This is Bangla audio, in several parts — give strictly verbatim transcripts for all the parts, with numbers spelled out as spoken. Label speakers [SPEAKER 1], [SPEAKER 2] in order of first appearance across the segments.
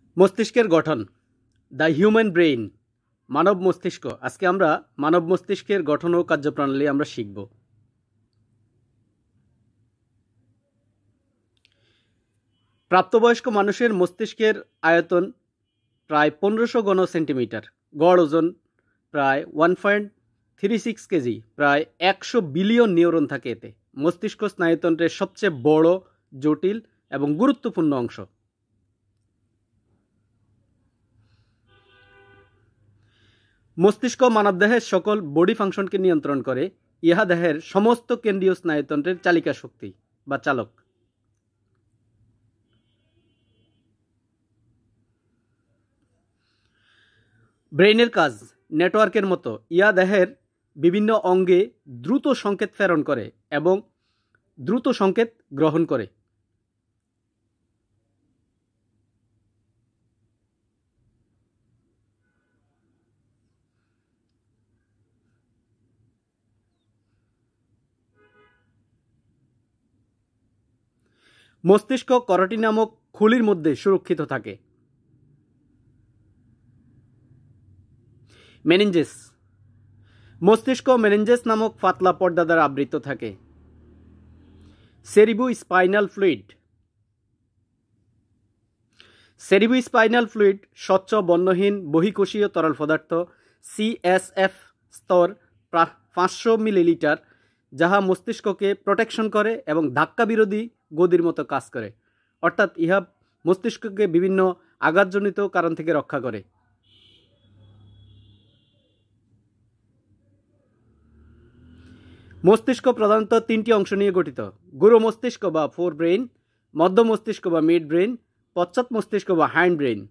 [SPEAKER 1] মস্তিষ্কের গঠন, দ্য হিউম্যান ব্রেইন, মানব মস্তিষ্ক। আজকে আমরা মানব মস্তিষ্কের গঠন ও কার্যপ্রণালী আমরা শিখব। প্রাপ্তবয়স্ক মানুষের মস্তিষ্কের আয়তন প্রায় পনেরোশো ঘন সেন্টিমিটার, গড় ওজন প্রায় one point three six KG, প্রায় একশো বিলিয়ন নিউরন থাকে এতে। মস্তিষ্ক স্নায়ুতন্ত্রের সবচেয়ে বড়, জটিল এবং গুরুত্বপূর্ণ অংশ। মস্তিষ্ক মানবদেহের সকল বডি ফাংশনকে নিয়ন্ত্রণ করে। ইহা দেহের সমস্ত কেন্দ্রীয় স্নায়ুতন্ত্রের চালিকা শক্তি বা চালক। ব্রেইনের কাজ নেটওয়ার্কের মতো। ইহা দেহের বিভিন্ন অঙ্গে দ্রুত সংকেত প্রেরণ করে এবং দ্রুত সংকেত গ্রহণ করে। মস্তিষ্ক করটি নামক খুলির মধ্যে সুরক্ষিত থাকে। মেনিনজেস, মস্তিষ্ক মেনিনজেস নামক পাতলা পর্দা দ্বারা আবৃত থাকে। Cerebrospinal fluid, cerebrospinal fluid স্বচ্ছ বর্ণহীন বহিঃকোষীয় তরল পদার্থ সিএসএফ স্তর পাঁচশো মিলিলিটার, যাহা মস্তিষ্ককে প্রোটেকশন করে এবং ধাক্কা বিরোধী গদির মতো কাজ করে। অর্থাৎ ইহা মস্তিষ্ককে বিভিন্ন আঘাতজনিত কারণ থেকে রক্ষা করে। মস্তিষ্ক প্রধানত তিনটি অংশ নিয়ে গঠিত: গুরু মস্তিষ্ক বা ফোর ব্রেইন, মধ্য মস্তিষ্ক বা মিড ব্রেইন, পশ্চাৎ মস্তিষ্ক বা হ্যান্ড ব্রেইন।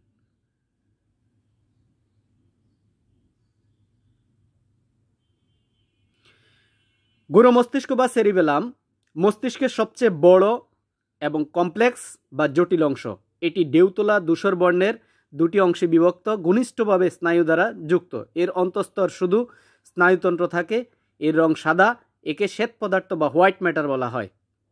[SPEAKER 1] গুরু মস্তিষ্ক বা সেরিবেলাম মস্তিষ্কের সবচেয়ে বড় এবং কমপ্লেক্স বা জটিল অংশ। এটি ডেউতলা ধূসর বর্ণের দুটি অংশে বিভক্ত, ঘনিষ্ঠভাবে স্নায়ু দ্বারা যুক্ত। এর অন্তঃস্তর শুধু স্নায়ুতন্ত্র থাকে। এর রং সাদা। একে শ্বেত পদার্থ বা হোয়াইট ম্যাটার বলা হয়।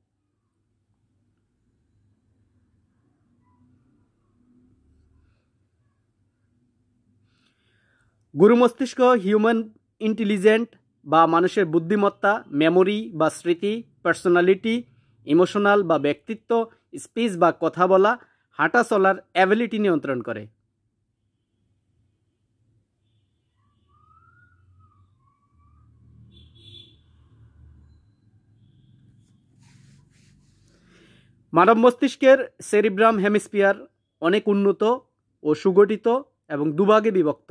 [SPEAKER 1] গুরু মস্তিষ্ক হিউম্যান ইন্টেলিজেন্ট বা মানুষের বুদ্ধিমত্তা, মেমোরি বা স্মৃতি, পার্সোনালিটি, ইমোশনাল বা ব্যক্তিত্ব, স্পিচ বা কথা বলা, হাঁটা চলার অ্যাবিলিটি নিয়ন্ত্রণ করে। মানব মস্তিষ্কের সেরিব্রাম হেমিস্ফিয়ার অনেক উন্নত ও সুগঠিত এবং দুভাগে বিভক্ত।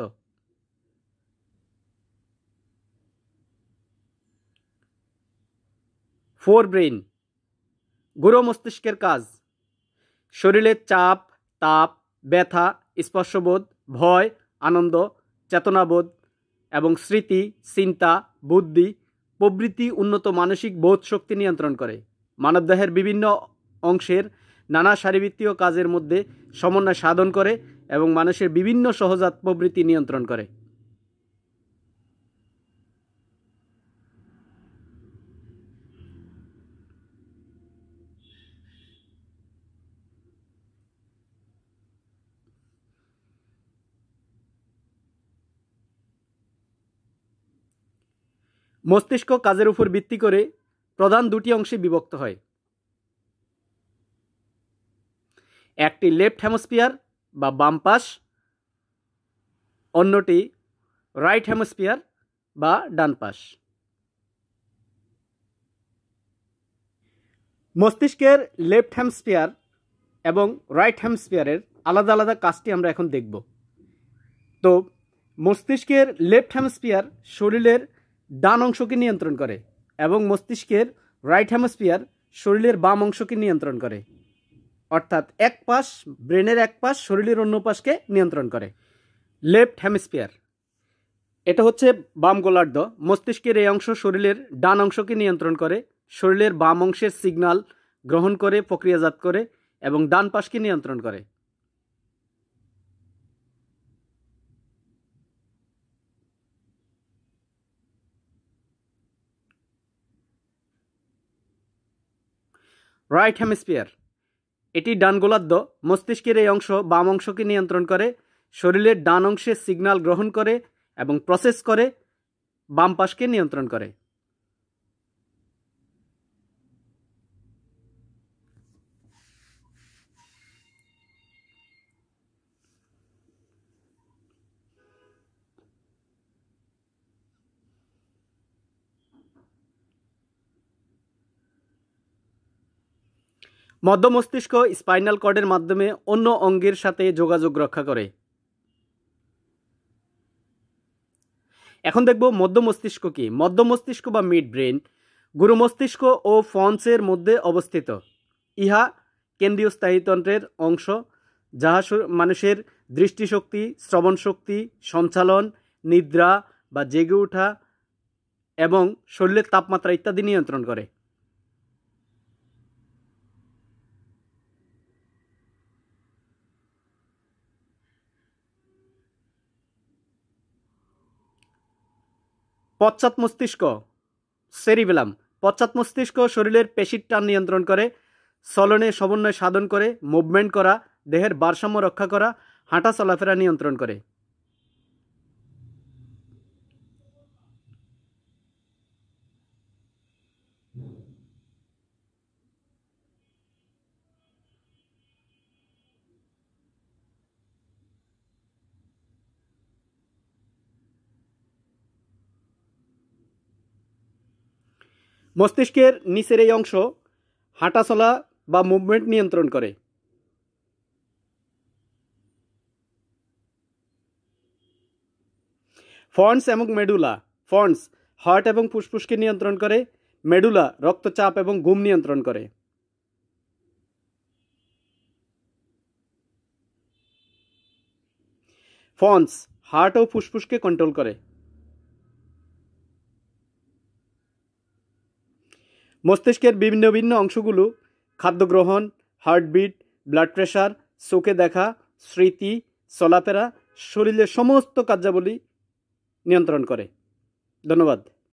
[SPEAKER 1] ফোর ব্রেইন, গুরু মস্তিষ্কের কাজ: শরীরের চাপ, তাপ, ব্যথা, স্পর্শবোধ, ভয়, আনন্দ, চেতনাবোধ এবং স্মৃতি, চিন্তা, বুদ্ধি প্রভৃতি উন্নত মানসিক বোধ শক্তি নিয়ন্ত্রণ করে। মানবদেহের বিভিন্ন অংশের নানা শারীরবৃত্তীয় কাজের মধ্যে সমন্বয় সাধন করে এবং মানুষের বিভিন্ন সহজাত প্রবৃত্তি নিয়ন্ত্রণ করে। মস্তিষ্ক কাজের উপর ভিত্তি করে প্রধান দুটি অংশে বিভক্ত হয়। একটি লেফট হেমিস্ফিয়ার বা বাম পাশ, অন্যটি রাইট হেমিস্ফিয়ার বা ডান পাশ। মস্তিষ্কের লেফট হেমিস্ফিয়ার এবং রাইট হেমিস্ফিয়ারের আলাদা আলাদা কাজটি আমরা এখন দেখব। তো মস্তিষ্কের লেফট হেমিস্ফিয়ার শরীরের ডান অংশকে নিয়ন্ত্রণ করে এবং মস্তিষ্কের রাইট হেমিস্ফিয়ার শরীরের বাম অংশকে নিয়ন্ত্রণ করে। অর্থাৎ এক পাশ, ব্রেনের এক পাশ শরীরের অন্য পাশকে নিয়ন্ত্রণ করে। লেফট হেমিস্ফিয়ার, এটা হচ্ছে বাম গোলার্ধ। মস্তিষ্কের এই অংশ শরীরের ডান অংশকে নিয়ন্ত্রণ করে, শরীরের বাম অংশের সিগন্যাল গ্রহণ করে প্রক্রিয়াজাত করে এবং ডান পাশকে নিয়ন্ত্রণ করে। রাইট হেমিস্ফিয়ার, এটি ডান গোলার্ধ। মস্তিষ্কের এই অংশ বাম অংশকে নিয়ন্ত্রণ করে, শরীরের ডান অংশে সিগন্যাল গ্রহণ করে এবং প্রসেস করে, বাম পাশকে নিয়ন্ত্রণ করে। মধ্য মস্তিষ্ক স্পাইনাল কর্ডের মাধ্যমে অন্য অঙ্গের সাথে যোগাযোগ রক্ষা করে। এখন দেখব মধ্য মস্তিষ্ক কি। মধ্য মস্তিষ্ক বা মিড ব্রেন গুরু মস্তিষ্ক ও ফন্সের মধ্যে অবস্থিত। ইহা কেন্দ্রীয় স্নায়ুতন্ত্রের অংশ, যাহা মানুষের দৃষ্টিশক্তি, শ্রবণ শক্তি, সঞ্চালন, নিদ্রা বা জেগে ওঠা এবং শরীরের তাপমাত্রা ইত্যাদি নিয়ন্ত্রণ করে। পশ্চাৎ মস্তিষ্ক সেরিবেলাম। পশ্চাৎ মস্তিষ্ক শরীরের পেশির টান নিয়ন্ত্রণ করে, চলনে সমন্বয় সাধন করে, মুভমেন্ট করা, দেহের ভারসাম্য রক্ষা করা, হাঁটা চলাফেরা নিয়ন্ত্রণ করে। মস্তিষ্কের নিচের এই অংশ হাঁটা চলা বা মুভমেন্ট নিয়ন্ত্রণ করে। ফন্স এবং মেডুলা। ফন্স হার্ট এবং ফুসফুসকে নিয়ন্ত্রণ করে, মেডুলা রক্তচাপ এবং ঘুম নিয়ন্ত্রণ করে। ফন্স হার্ট ও ফুসফুসকে কন্ট্রোল করে। মস্তিষ্কের বিভিন্ন ভিন্ন অংশগুলো খাদ্য গ্রহণ, হার্টবিট, ব্লাড প্রেশার, চোখে দেখা, স্মৃতি, চলাফেরা, শরীরের সমস্ত কার্যাবলী নিয়ন্ত্রণ করে। ধন্যবাদ।